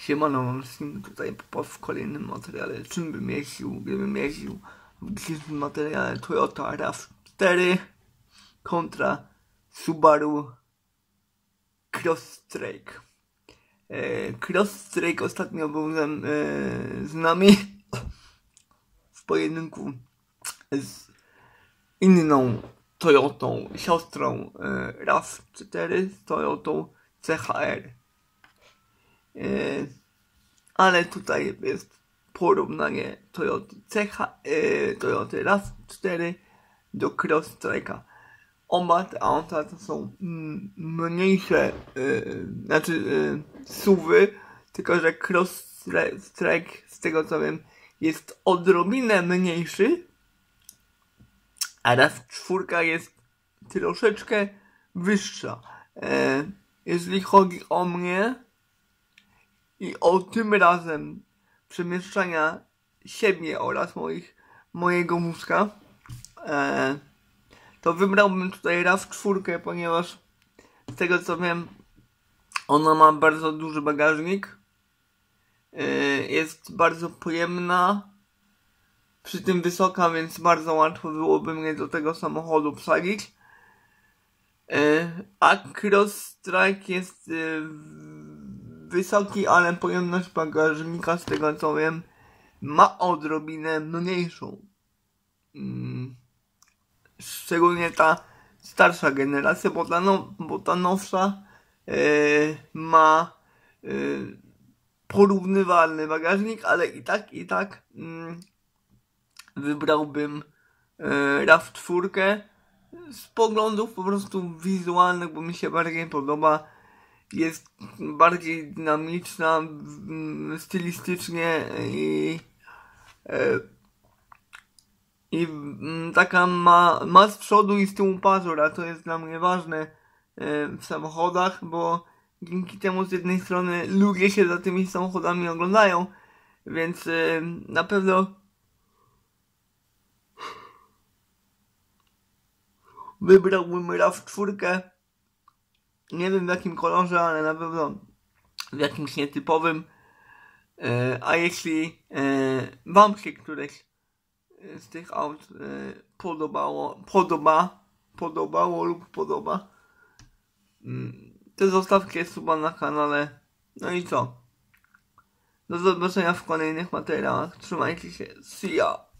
Siemano, wszystkim tutaj w kolejnym materiale. Czym bym jeździł, gdybym jeździł w dzisiejszym materiale Toyota RAV4 kontra Subaru Crosstrake. Crosstrake ostatnio był z nami w pojedynku z inną Toyotą, siostrą RAV4, z Toyotą CHR. Ale tutaj jest porównanie Toyoty Toyoty RAV4 do Crosstrike'a. Oba te auta to są mniejsze, SUV-y, tylko że Crosstrike, z tego co wiem, jest odrobinę mniejszy, a RAV4 jest troszeczkę wyższa. Jeżeli chodzi o mnie i o tym razem przemieszczania siebie oraz mojego wózka, to wybrałbym tutaj RAV4, ponieważ z tego co wiem, ona ma bardzo duży bagażnik, jest bardzo pojemna, przy tym wysoka, więc bardzo łatwo byłoby mnie do tego samochodu wsadzić. A Crosstrike jest wysoki, ale pojemność bagażnika, z tego co wiem, ma odrobinę mniejszą. Szczególnie ta starsza generacja, bo ta nowsza ma porównywalny bagażnik, ale i tak wybrałbym RAV4 z poglądów po prostu wizualnych, bo mi się bardziej podoba. Jest bardziej dynamiczna stylistycznie i taka ma z przodu i z tyłu pazur, a to jest dla mnie ważne w samochodach, bo dzięki temu z jednej strony ludzie się za tymi samochodami oglądają, więc na pewno wybrałbym RAV4. Nie wiem w jakim kolorze, ale na pewno w jakimś nietypowym. A jeśli wam się któreś z tych aut podobało lub podoba, to zostawcie suba na kanale. No i co? Do zobaczenia w kolejnych materiałach. Trzymajcie się. See ya!